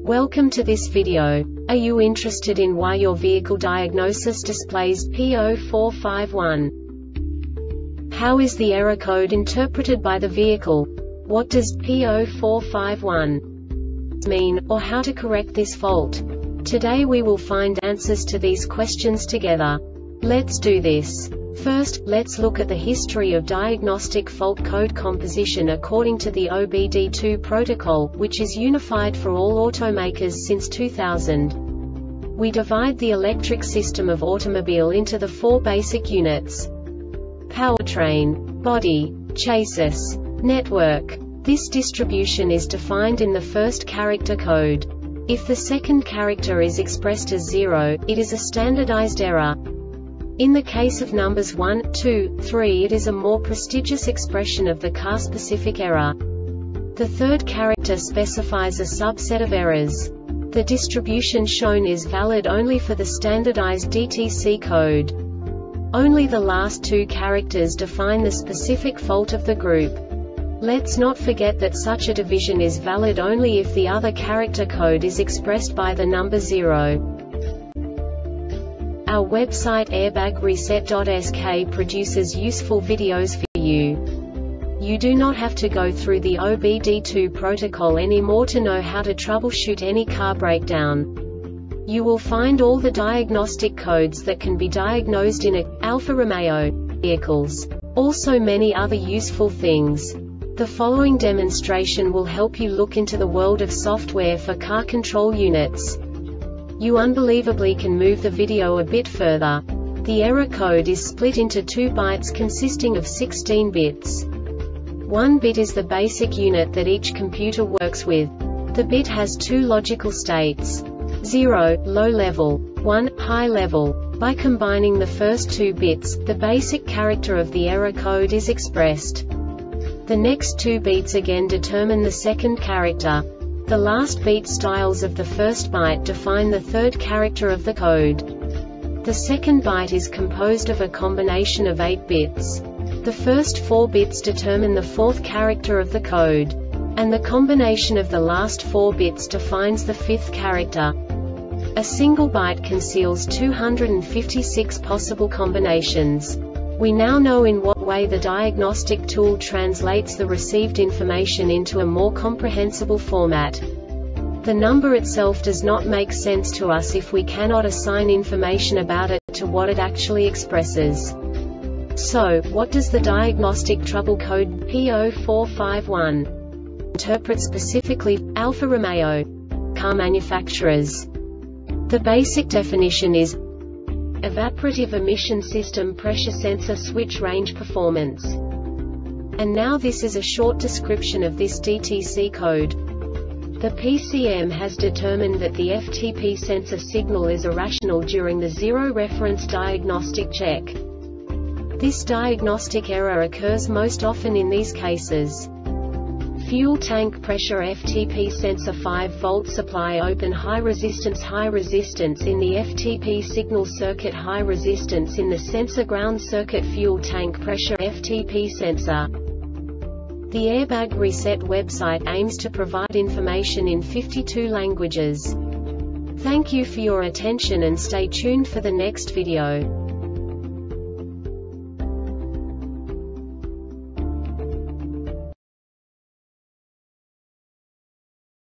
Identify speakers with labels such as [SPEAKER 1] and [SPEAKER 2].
[SPEAKER 1] Welcome to this video. Are you interested in why your vehicle diagnosis displays P0451? How is the error code interpreted by the vehicle? What does P0451 mean, or how to correct this fault? Today we will find answers to these questions together. Let's do this. First, let's look at the history of diagnostic fault code composition according to the OBD2 protocol, which is unified for all automakers since 2000. We divide the electric system of automobile into the four basic units: powertrain, body, chassis, network. This distribution is defined in the first character code. If the second character is expressed as 0, it is a standardized error. In the case of numbers 1, 2, 3, it is a more prestigious expression of the car-specific error. The third character specifies a subset of errors. The distribution shown is valid only for the standardized DTC code. Only the last two characters define the specific fault of the group. Let's not forget that such a division is valid only if the other character code is expressed by the number 0. Our website airbagreset.sk produces useful videos for you. You do not have to go through the OBD2 protocol anymore to know how to troubleshoot any car breakdown. You will find all the diagnostic codes that can be diagnosed in Alfa Romeo vehicles. Also many other useful things. The following demonstration will help you look into the world of software for car control units. You unbelievably can move the video a bit further. The error code is split into 2 bytes consisting of 16 bits. 1 bit is the basic unit that each computer works with. The bit has 2 logical states: 0, low level, 1, high level. By combining the first 2 bits, the basic character of the error code is expressed. The next 2 beats again determine the second character. The last beat styles of the first byte define the third character of the code. The second byte is composed of a combination of 8 bits. The first 4 bits determine the fourth character of the code. And the combination of the last 4 bits defines the fifth character. A single byte conceals 256 possible combinations. We now know in what way the diagnostic tool translates the received information into a more comprehensible format. The number itself does not make sense to us if we cannot assign information about it to what it actually expresses. So, what does the diagnostic trouble code P0451 interpret specifically for Alfa Romeo car manufacturers? The basic definition is evaporative emission system pressure sensor switch range performance. And now this is a short description of this DTC code. The PCM has determined that the FTP sensor signal is irrational during the zero reference diagnostic check. This diagnostic error occurs most often in these cases: fuel tank pressure FTP sensor 5 volt supply open high resistance in the FTP signal circuit, high resistance in the sensor ground circuit, fuel tank pressure FTP sensor. The Airbag Reset website aims to provide information in 52 languages. Thank you for your attention and stay tuned for the next video.